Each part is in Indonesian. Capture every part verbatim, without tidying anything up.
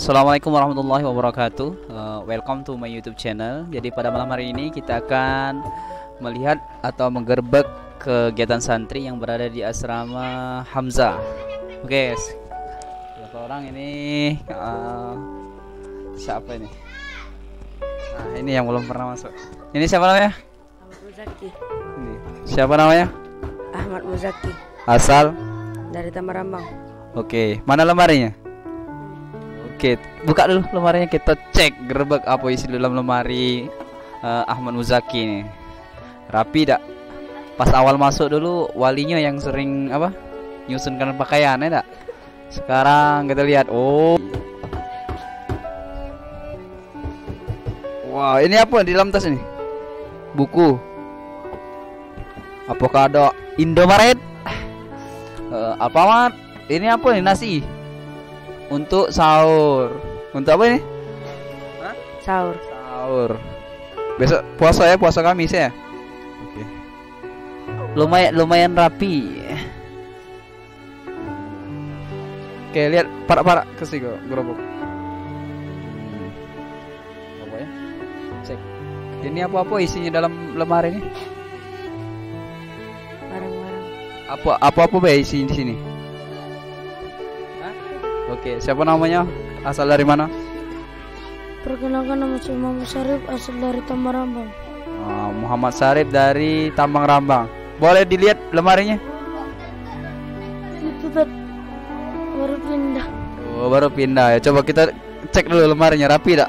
Assalamualaikum warahmatullahi wabarakatuh. Uh, welcome to my YouTube channel. Jadi pada malam hari ini kita akan melihat atau menggerbek kegiatan santri yang berada di asrama Hamzah. Oke, okay. Berapa orang ini? Uh, siapa ini? Nah, ini yang belum pernah masuk. Ini siapa namanya? Ahmad Muzaki. Ini. Siapa namanya? Ahmad Muzaki. Asal? Dari Tamarambang. Oke, okay. Mana lemarinya? Oke, buka dulu lemarinya, kita cek gerbek apa isi dalam lemari uh, Ahmad Muzaki nih. Rapi dak? Pas awal masuk dulu walinya yang sering apa? Nyusunkan pakaian ya dak? Sekarang kita lihat. Oh. Wow, ini apa di dalam tas ini? Buku. Apakah ada Indomaret? Uh, Alfamart. Ini apa nih, nasi? Untuk sahur. Untuk apa ini? Hah? Sahur. Sahur. Besok puasa ya, puasa Kamis ya. Oke. Lumayan lumayan rapi. Oke, lihat parak-parak ke sini gerobak. Hmm. Apa ya? Cek. Ini apa-apa isinya dalam lemari ini? Barang-barang. Apa apa-apa be isi di sini? Oke, siapa namanya? Asal dari mana? Perkenalkan, nama saya Muhammad Syarif, asal dari Tamarambang. Oh, Muhammad Syarif dari Tambang Rambang. Boleh dilihat lemarinya? Itu tadi baru pindah. Oh, baru pindah ya. Coba kita cek dulu lemarinya, rapi tak?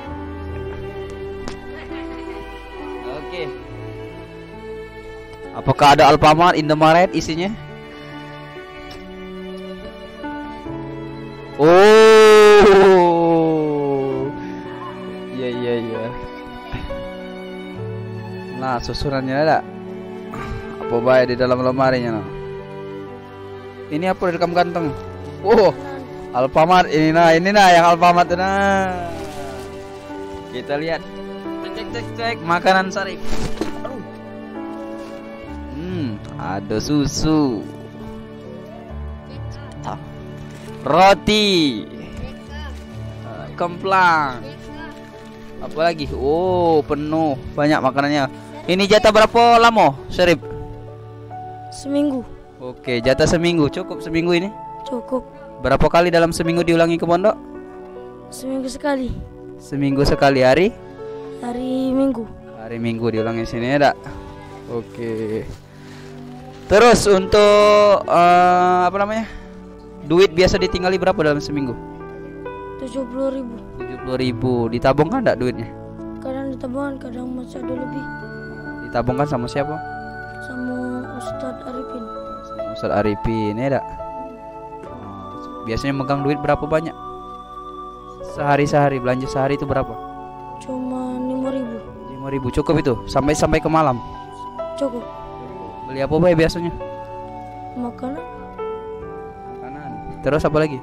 Oke. Apakah ada Alfamart, Indomaret isinya? Oh, iya iya iya. Nah, susunannya ada. Apa baik di dalam lemarinya? Nah. Ini apa di dalam kantong? Oh, Alfamart ini nah, ini nah yang Alfamart nah. Kita lihat. Cek cek cek makanan Syarif. Hmm, ada susu. Roti, uh, kemplang, apa lagi? Oh, penuh, banyak makanannya. Ini jatah berapa lama, Syarif? Seminggu. Oke, jatah seminggu. Cukup seminggu ini? Cukup. Berapa kali dalam seminggu diulangi ke pondok? Seminggu sekali. Seminggu sekali. Hari? Hari Minggu. Hari Minggu diulangi sini ya, dak? Oke. Terus untuk uh, apa namanya? Duit biasa ditinggali berapa dalam seminggu? Tujuh puluh ribu. Tujuh puluh ribu. Ditabungkan enggak duitnya? Kadang ditabungan, kadang masih ada lebih. Ditabungkan sama siapa? Sama Ustadz Arifin. Sama Ustadz Arifin ya dak? Biasanya megang duit berapa banyak? Sehari-sehari belanja sehari itu berapa? Cuma lima ribu. Lima ribu cukup itu? Sampai sampai ke malam? Cukup. Beli apa bay biasanya? Makanan. Terus apa lagi?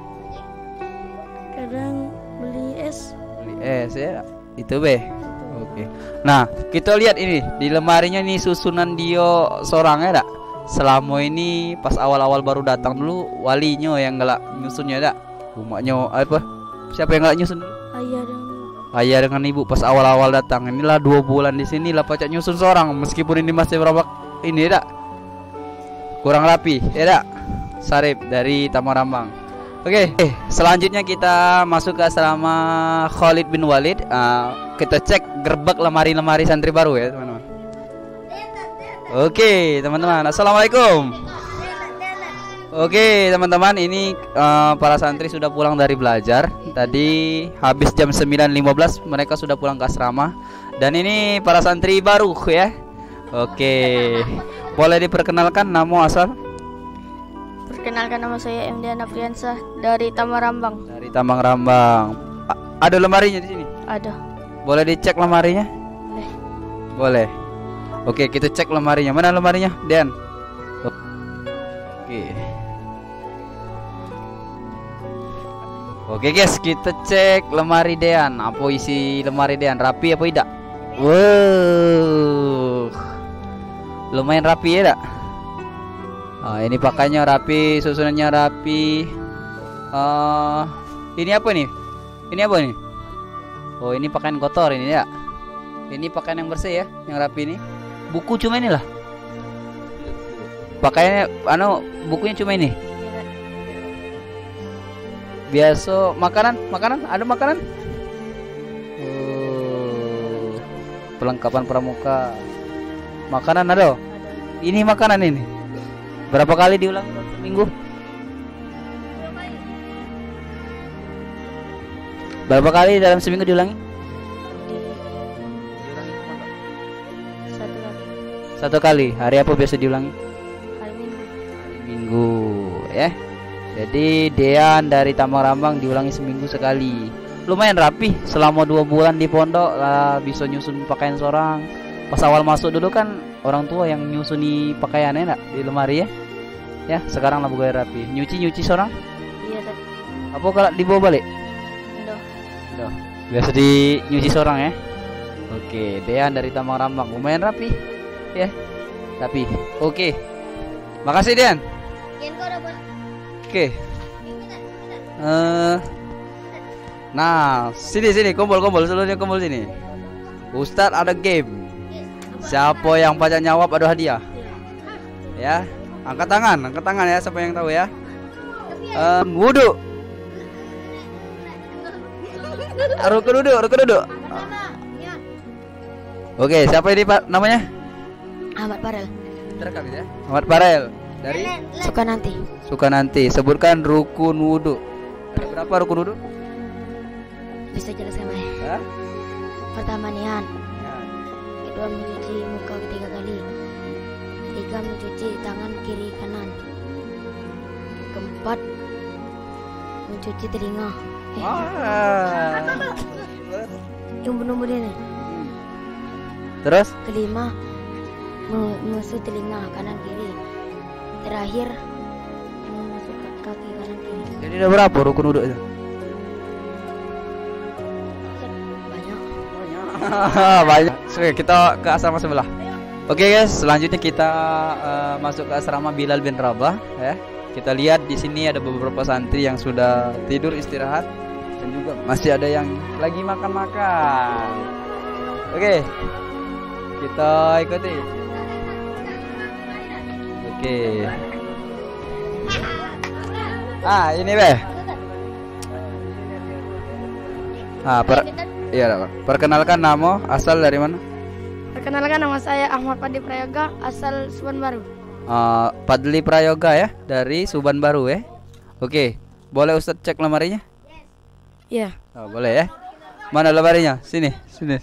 Kadang beli es. Beli es ya. Itu be. Oke. Nah, kita lihat ini di lemarinya nih susunan Dio seorang ya dak. Selama ini pas awal-awal baru datang dulu walinya yang galak nyusunnya dak. Umaknya apa? Siapa yang galak nyusun? Ayah dan Ayah dengan ibu pas awal-awal datang. Inilah dua bulan di sini lah pacak nyusun seorang meskipun ini masih berapa ini dak. Kurang rapi ya dak. Syarif dari Tamarambang. Oke, okay. Selanjutnya kita masuk ke asrama Khalid bin Walid. uh, Kita cek gerbek lemari-lemari santri baru ya teman-teman. Oke okay, teman-teman, assalamualaikum. Oke okay, teman-teman, ini uh, para santri sudah pulang dari belajar. Tadi habis jam sembilan lima belas mereka sudah pulang ke asrama. Dan ini para santri baru ya. Oke okay. Boleh diperkenalkan nama asal? Perkenalkan, nama saya M D Afriansah dari Tamarambang. Dari Tambang Rambang. A- ada lemarinya di sini? Ada. Boleh dicek lemarinya? Boleh. Boleh. Oke, kita cek lemarinya. Mana lemarinya, Den? Oke. Oke, guys, kita cek lemari Dean. Apa isi lemari Dean? Rapi apa tidak? Wow. Lumayan rapi ya, dak? Nah, ini pakainya rapi, susunannya rapi. Uh, ini apa nih? Ini apa ini? Oh, ini pakaian kotor ini ya. Ini pakaian yang bersih ya, yang rapi ini. Buku cuma inilah. Pakaiannya anu bukunya cuma ini. Biasa makanan, makanan, ada makanan? Oh, perlengkapan pramuka. Makanan ada. Ini makanan ini. Berapa kali diulang seminggu? Berapa kali dalam seminggu diulangi? Satu kali. Satu kali. Hari apa biasa diulangi? Hari Minggu. Hari Minggu, ya. Jadi Dean dari Tamarambang diulangi seminggu sekali. Lumayan rapi. Selama dua bulan di pondok lah bisa nyusun pakaian seorang. Pas awal masuk dulu kan orang tua yang nyusuni pakaiannya nak di lemari ya. Ya sekarang lah bukan rapi. Nyuci nyuci seorang. Iya tadi. Apa kalau dibawa balik? Udah. Udah. Biasa di nyuci seorang ya. Oke, Dean dari Tamarambang lumayan rapi. Ya. Rapi. Oke. Makasih Dean. Oke. Eh Nah, sini sini kumpul kumpul seluruhnya kumpul sini. Ustadz ada game. Siapa yang pajak jawab ada hadiah. Ya, angkat tangan, angkat tangan ya siapa yang tahu ya. Um, wudhu. Rukun duduk, rukun duduk. Oke, siapa ini Pak namanya? Ahmad Farel. Terekam ya. Ahmad Farel dari Suka nanti. Suka nanti. Sebutkan rukun wudhu. Ada berapa rukun wudhu? Bisa jelaskan Mas? Hah? Pertama niat. Ya. Kedua mencuci muka ketiga kali. Ketiga mencuci tangan kiri kanan. Keempat mencuci telinga. Eh, Ah. yang benar ini. Terus? Kelima mengusut telinga kanan kiri. Terakhir masuk kaki kanan kiri. Jadi ada berapa rukun wudhu itu? Banyak. Banyak. Oke, kita ke asrama sebelah. Oke guys, selanjutnya kita uh, masuk ke asrama Bilal bin Rabah ya. Kita lihat di sini ada beberapa santri yang sudah tidur istirahat dan juga masih ada yang lagi makan-makan. Oke. Kita ikuti. Oke. Ah, ini beh. Ah, per iya, perkenalkan nama, asal dari mana? Perkenalkan nama saya Ahmad Fadli Prayoga, asal Suban Baru. Uh, Padli Prayoga ya, dari Suban Baru ya. Oke, boleh Ustadz cek lemarinya? Iya. Oh, boleh ya. Mana lemarinya? Sini, sini.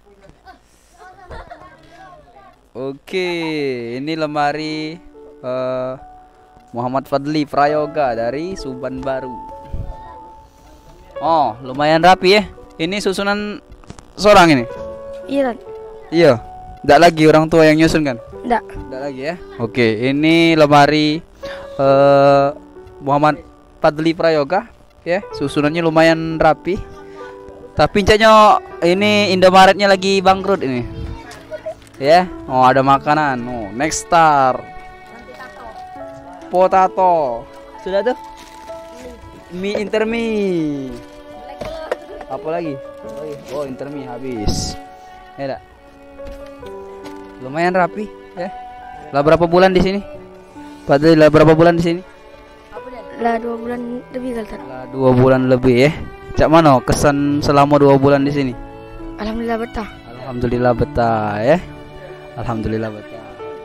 Oke, ini lemari uh, Muhammad Fadli Prayoga dari Suban Baru. Oh, lumayan rapi ya. Ini susunan seorang ini. Iya. Iya. Tidak lagi orang tua yang nyusun kan? Enggak. Tidak lagi ya. Oke, ini lemari uh, Muhammad Fadli Prayoga ya. Susunannya lumayan rapi. Tapi caknya ini Indomaretnya lagi bangkrut ini. Ya. Oh, ada makanan. Oh, Next Star. Potato. Sudah tuh? Mie intermi. Apa lagi? Oh, intermi habis. Ya dah. Lumayan rapi ya. Lah berapa bulan di sini? Padahal lah berapa bulan di sini? Lah dua bulan lebih kali. Lah dua bulan lebih ya. Cak mana kesan selama dua bulan di sini? Alhamdulillah betah. Alhamdulillah betah ya. Alhamdulillah betah.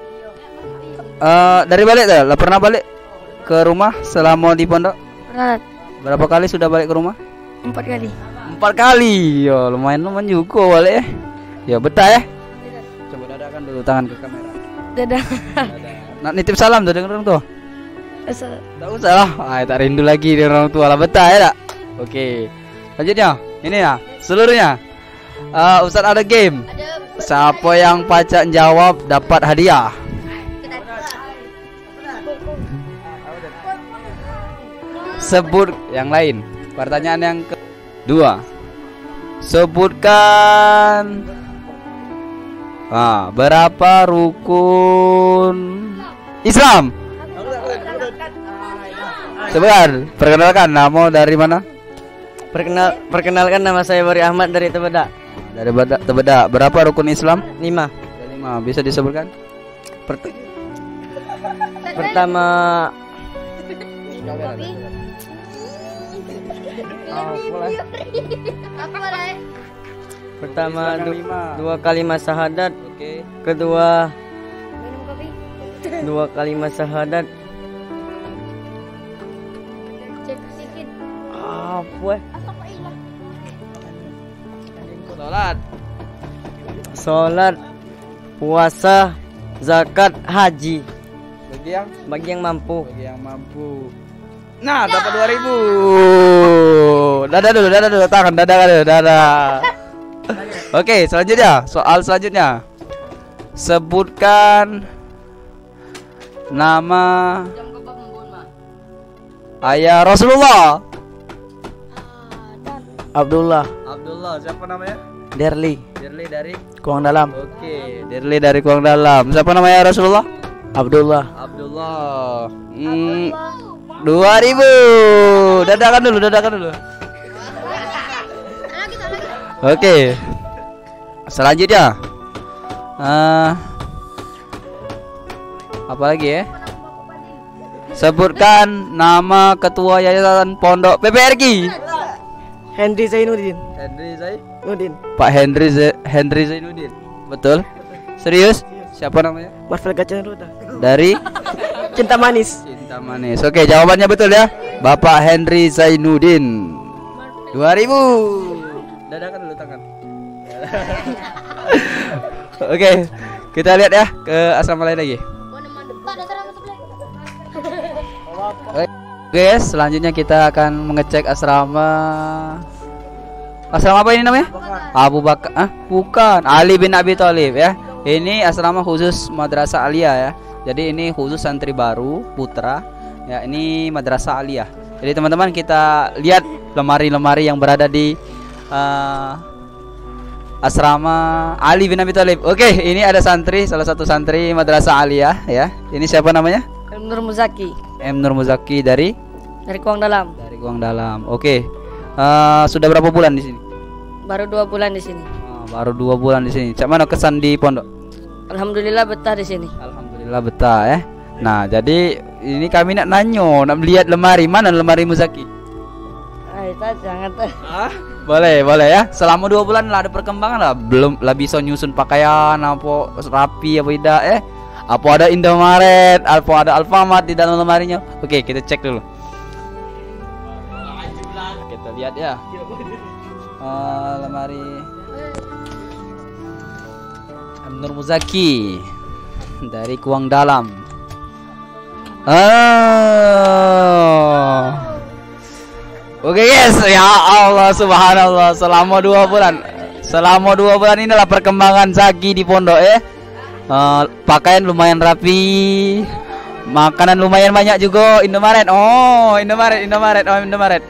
Uh, dari balik dah, lah pernah balik ke rumah selama di pondok? Pernah. Berapa kali sudah balik ke rumah? Empat kali. Empat kali. Yo, lumayan lumayan juga balik ya. Ya betah ya. Coba dadakan dulu tangan ke kamera. Dadah. Nak nitip salam tuh dengan orang tua. Asal. Tak usah lah. Ah, tak rindu lagi dengan orang tua lah, betah ya tak? Oke. Lanjutnya. Ini ya, seluruhnya. Uh, Ustadz ada game. Siapa yang pacak jawab dapat hadiah. Sebut yang lain. Pertanyaan yang kedua. Sebutkan ah, berapa rukun Islam? Sebentar, perkenalkan nama dari mana? Perkenal, perkenalkan nama saya Bari Ahmad dari Tebeda. Dari Beda- Tebeda. Berapa rukun Islam? Lima. Ada lima. Bisa disebutkan? Pert- pertama Minum kopi. Apa lah? pertama Islam du- lima. dua kalimat syahadat. Oke. Kedua Minum kopi. dua kalimat syahadat. Cek sedikit. Apa? Salat. Sholat, puasa, zakat, haji. Bagi yang Bagi yang mampu. bagi yang mampu. Nah, dapat dua ribu. Dadah dulu, dadah dulu, tangan, dadah dulu, dadah. Oke, selanjutnya, soal selanjutnya. Sebutkan nama ayah Rasulullah. Ah, dan Abdullah, Abdullah, siapa namanya? Derli, Dirli dari Kuang Dalam. Oke, Dirli dari Kuang Dalam. Siapa namanya Rasulullah? Abdullah. Abdullah. Hmm, dua ribu. Dadakan dulu, dadakan dulu. lagi tak lagi. Oke. Selanjutnya. Eh, apa lagi ya? Sebutkan nama ketua yayasan Pondok P P R K. Henry Zainuddin. Henry Zain. Nudin. Pak Henry Z Henry Zainuddin. Betul? Serius? Siapa namanya? Marvel Gacan Ruda. Dari Cinta Manis. Cinta Manis. Oke, jawabannya betul ya. Bapak Henry Zainuddin. dua ribu. Dadakan dulu tangan. Oke, kita lihat ya ke asrama lain lagi. Tak ada serang sebelah. Oke, guys, selanjutnya kita akan mengecek asrama. Asrama apa ini namanya? Abu Bakar. Ah, bukan. Ali bin Abi Thalib ya. Ini asrama khusus Madrasah Aliyah ya. Jadi ini khusus santri baru putra. Ya, ini Madrasah Aliyah. Jadi teman-teman kita lihat lemari-lemari yang berada di uh, asrama Ali bin Abi Thalib. Oke, ini ada santri, salah satu santri Madrasah Aliyah ya. Ini siapa namanya? Nur Muzaki M Nur Muzaki dari dari Kuang Dalam. dari Guang Dalam. Oke. Uh, sudah berapa bulan di sini? Baru dua bulan di sini. Oh, baru dua bulan di sini. Cak mana kesan di pondok? Alhamdulillah betah di sini. Alhamdulillah betah ya. Nah, jadi ini kami nak nanyo, nak melihat lemari. Mana lemari Muzaki? Ay, tak jangan. Ah, boleh, boleh ya. Selama dua bulan lah ada perkembangan lah. Belum lah bisa nyusun pakaian apa rapi apa tidak eh? Apa ada Indomaret, apa ada Alfamart di dalam lemarinya? Oke, kita cek dulu. Kita lihat ya. Uh, lemari Nur Muzaki dari Kuang Dalam. Oh. Oke guys, ya Allah subhanallah, selama dua bulan, selama dua bulan inilah perkembangan Zaki di pondok ya. Uh, pakaian lumayan rapi, makanan lumayan banyak juga. Indomaret, oh Indomaret, Indomaret, oh Indomaret.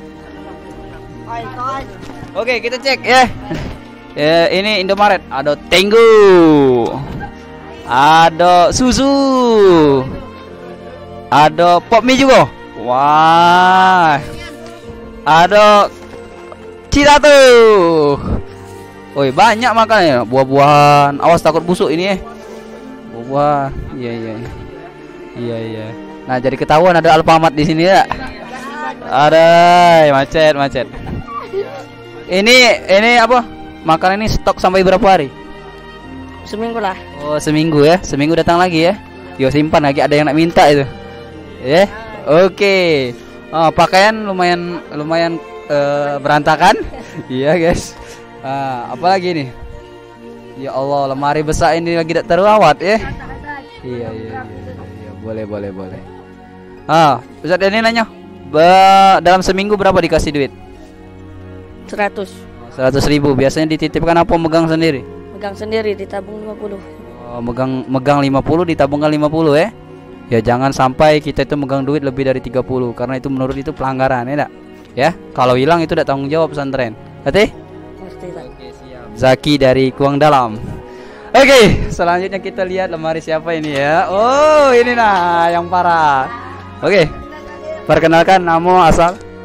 Oke, kita cek ya. Ya, ini Indomaret, ada Tenggu, ada susu, ada pop mie juga. Wah, ada cita tuh. Woi, banyak makannya, buah-buahan. Awas takut busuk ini ya. Buah-buah. Iya iya. Iya iya. Nah, jadi ketahuan ada Alfamart di sini ya. Ada macet macet. Ini ini apa? Makanan ini stok sampai berapa hari? Seminggu lah. Oh, seminggu ya. Seminggu datang lagi ya. Yo simpan lagi, ada yang nak minta itu. Ya. Yeah. Oke. Okay. Oh, pakaian lumayan lumayan uh, berantakan. Iya, guys. Ah, apa lagi nih? Ya Allah, lemari besar ini lagi tak terawat ya. Iya, iya, iya, iya, boleh, boleh, boleh. Ah, Ustaz ini nanya, ba dalam seminggu berapa dikasih duit? Seratus. Seratus ribu. Biasanya dititipkan apa megang sendiri? Megang sendiri, ditabung lima puluh. Oh, megang megang lima puluh, ditabungkan lima puluh ya. Ya jangan sampai kita itu megang duit lebih dari tiga puluh, karena itu menurut itu pelanggaran ya enggak? Ya, kalau hilang itu udah tanggung jawab pesantren. Ngerti? Ngerti tak? Oke, siap. Zaki dari Kuang Dalam. Oke, selanjutnya kita lihat lemari siapa ini ya. Oh, ini nah yang parah. Oke. Perkenalkan nama asal.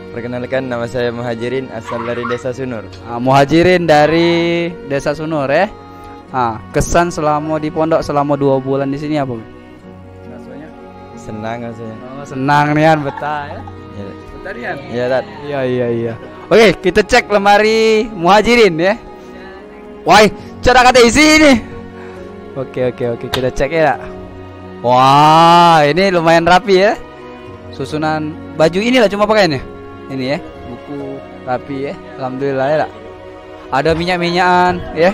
Perkenalkan, nama saya Muhajirin, asal dari Desa Sunur. Ah, Muhajirin dari Desa Sunur ya. Ah, kesan selama di pondok selama dua bulan di sini apa? Rasanya? Senang rasanya. Oh, senang nih kan, betah ya. Ya, Betah nih kan? ya Tat. Iya iya iya. Oke, kita cek lemari Muhajirin ya. Wah, cara kata isi ini. Oke oke oke, kita cek ya. Wah, ini lumayan rapi ya. Susunan baju inilah cuma pakaiannya. Ini ya, buku rapi ya. Alhamdulillah ya. Dak. Ada minyak-minyakan ya.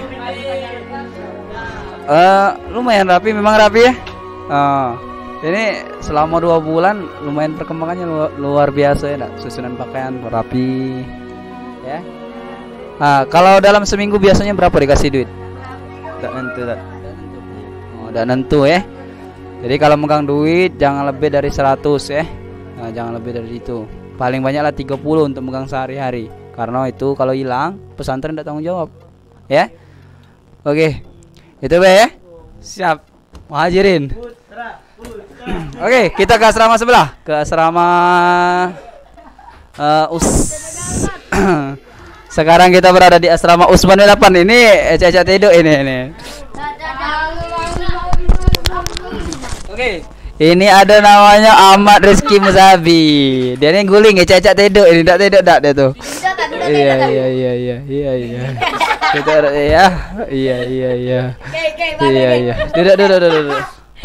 Eh, lumayan rapi, memang rapi ya. Ah, ini selama dua bulan lumayan perkembangannya luar, luar biasa ya. Dak. Susunan pakaian rapi ya. Ah, kalau dalam seminggu biasanya berapa dikasih duit? Tak nentu Tat. Oh, udah nentu ya. Jadi kalau megang duit jangan lebih dari seratus ya. Nah, jangan lebih dari itu. Paling banyaklah tiga puluh untuk megang sehari-hari. Karena itu kalau hilang pesantren tidak tanggung jawab. Ya. Oke. Itu be ya. Siap. Muhajirin. Oke, kita ke asrama sebelah. Ke asrama uh, us Sekarang kita berada di asrama Usman delapan. Ini Caca Tedo ini ini. Oke, ini ada namanya Ahmad Rizky Musabi. Dia ini guling ya Caca Tedo ini, tak Tedo tak dia tuh. Iya iya iya iya iya iya. Kita ya. Iya iya iya. Iya iya. Duduk duduk duduk duduk.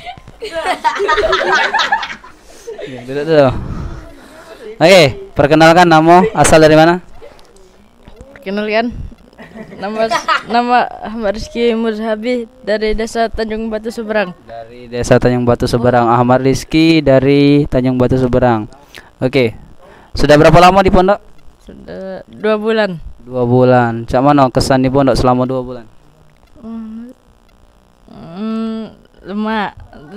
Iya, duduk duduk. Oke, perkenalkan nama, asal dari mana? Perkenalkan, nama nama Ahmad Rizky Muzhabi dari Desa Tanjung Batu Seberang. Dari Desa Tanjung Batu Seberang. Ahmad Rizky dari Tanjung Batu Seberang. Oke. Sudah berapa lama di pondok? Sudah dua bulan. Dua bulan. Cak mana kesan di pondok selama dua bulan? Hmm, hmm, lemak.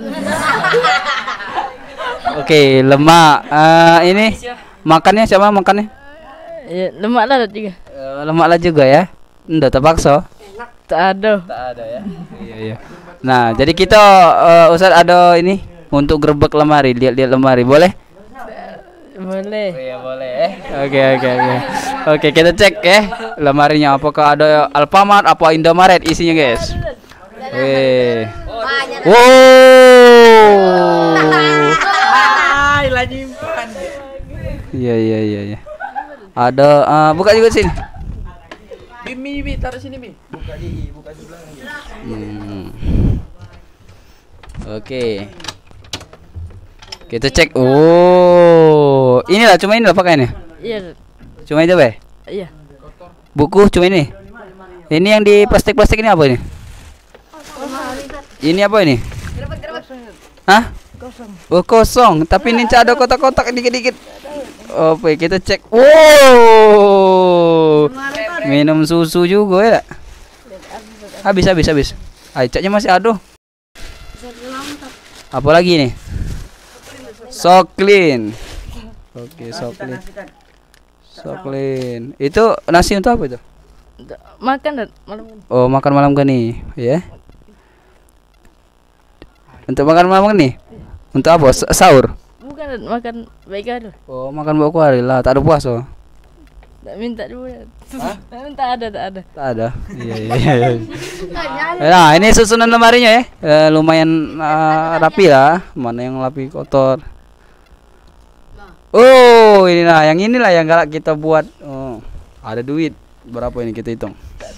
Oke, lemak. Eh, ini makannya siapa makannya? Ya, lemak lah juga. Eh, lemak lah juga ya. Enggak terpaksa. Tak ada. Tak ada ya. Iya iya. Nah, jadi kita uh, Ustaz ada ini untuk gerbek lemari, lihat-lihat lemari, boleh? Boleh. Iya boleh. Eh. Oke oke oke. Oke, kita cek ya lemarinya apakah ada Alfamart apa Indomaret isinya, guys. Wih. Wow. Iya iya iya iya. Ada uh, buka juga sini. Bimi, Bi, taruh sini, Bi. Buka di, buka sebelah. Hmm. Oke. Kita cek. Oh, inilah cuma inilah pakaiannya. Iya. Cuma itu, Be. Iya. Buku cuma ini. Ini yang di plastik-plastik ini apa ini? Ini apa ini? Hah? Kosong. Oh, kosong. Tapi ini ada kotak-kotak dikit-dikit. Oke, kita cek. Wow. Minum susu juga ya. Habis habis habis. Acaknya masih ada. Apa lagi nih? Soklin. Oke, soklin. Soklin. Itu nasi untuk apa itu? Makan dan malam. Oh, makan malam kan nih, ya. Untuk makan malam kan nih? Untuk apa? Sa- Sahur. Bukan dan makan baik ada. Oh, makan bawa kuari lah, tak ada puasa. Tak minta dulu. Hah? Tak minta ada, tak ada. Tak ada. Iya iya iya. Nah, ini susunan lemarinya ya. Eh, lumayan uh, rapi lah. Mana yang rapi kotor. Oh, inilah yang inilah yang galak kita buat. Oh, ada duit. Berapa ini kita hitung?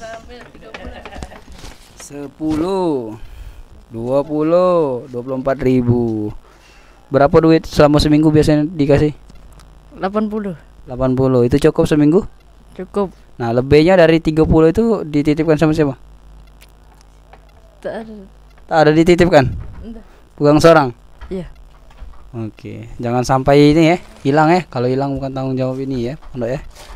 Sepuluh, dua puluh, dua puluh empat ribu. Berapa duit selama seminggu biasanya dikasih? delapan puluh. delapan puluh. Itu cukup seminggu? Cukup. Nah, lebihnya dari tiga puluh itu dititipkan sama siapa? Tak ada. Tak ada dititipkan? Entah. Bukan seorang? Iya. Oke, jangan sampai ini ya hilang ya. Kalau hilang bukan tanggung jawab ini ya, pondok ya.